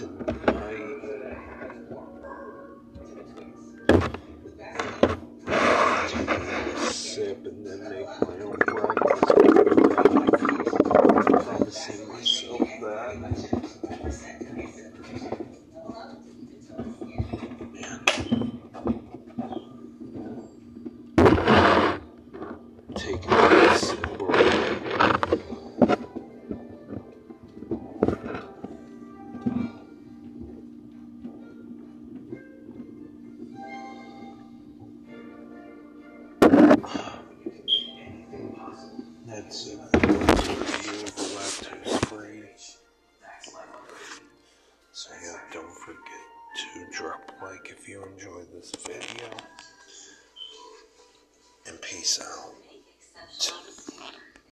tonight. Take a sip and then make my own breakfast. I'm promising myself that. Take a sip already. That's a review of lactose free. So yeah, don't forget to drop a like if you enjoyed this video. And peace out.